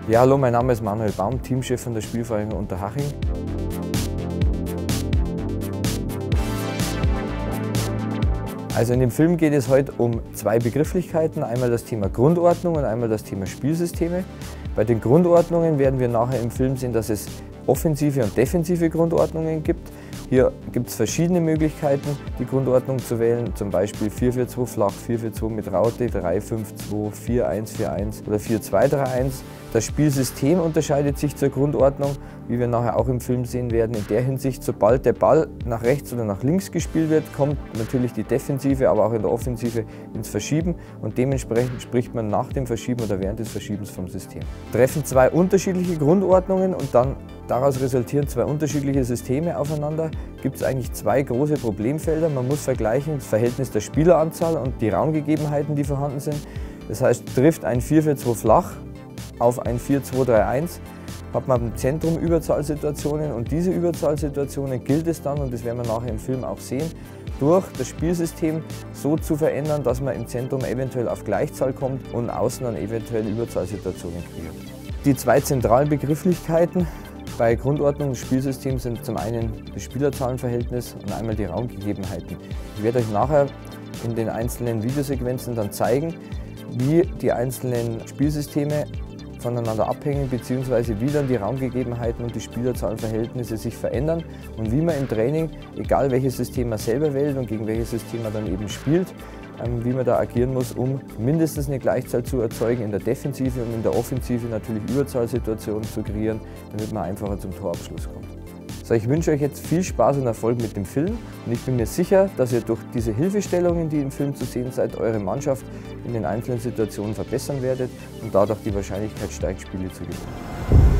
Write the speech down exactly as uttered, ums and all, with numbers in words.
Ja, hallo, mein Name ist Manuel Baum, Teamchef von der Spielvereinigung Unterhaching. Also in dem Film geht es heute um zwei Begrifflichkeiten, einmal das Thema Grundordnung und einmal das Thema Spielsysteme. Bei den Grundordnungen werden wir nachher im Film sehen, dass es offensive und defensive Grundordnungen gibt. Hier gibt es verschiedene Möglichkeiten, die Grundordnung zu wählen, zum Beispiel vier vier zwei flach, vier vier zwei mit Raute, drei fünf zwei, vier eins vier eins oder vier zwei drei eins. Das Spielsystem unterscheidet sich zur Grundordnung, wie wir nachher auch im Film sehen werden. In der Hinsicht, sobald der Ball nach rechts oder nach links gespielt wird, kommt natürlich die Defensive, aber auch in der Offensive ins Verschieben und dementsprechend spricht man nach dem Verschieben oder während des Verschiebens vom System. Treffen zwei unterschiedliche Grundordnungen und dann daraus resultieren zwei unterschiedliche Systeme aufeinander, gibt es eigentlich zwei große Problemfelder. Man muss vergleichen das Verhältnis der Spieleranzahl und die Raumgegebenheiten, die vorhanden sind. Das heißt, trifft ein vier vier zwei flach auf ein vier zwei drei eins, hat man im Zentrum Überzahlsituationen und diese Überzahlsituationen gilt es dann, und das werden wir nachher im Film auch sehen, durch das Spielsystem so zu verändern, dass man im Zentrum eventuell auf Gleichzahl kommt und außen dann eventuell Überzahlsituationen kreiert. Die zwei zentralen Begrifflichkeiten bei Grundordnung des Spielsystems sind zum einen das Spielerzahlenverhältnis und einmal die Raumgegebenheiten. Ich werde euch nachher in den einzelnen Videosequenzen dann zeigen, wie die einzelnen Spielsysteme voneinander abhängen bzw. wie dann die Raumgegebenheiten und die Spielerzahlenverhältnisse sich verändern und wie man im Training, egal welches System man selber wählt und gegen welches System man dann eben spielt, wie man da agieren muss, um mindestens eine Gleichzahl zu erzeugen in der Defensive und in der Offensive natürlich Überzahlsituationen zu kreieren, damit man einfacher zum Torabschluss kommt. So, ich wünsche euch jetzt viel Spaß und Erfolg mit dem Film und ich bin mir sicher, dass ihr durch diese Hilfestellungen, die im Film zu sehen seid, eure Mannschaft in den einzelnen Situationen verbessern werdet und dadurch die Wahrscheinlichkeit steigt, Spiele zu gewinnen.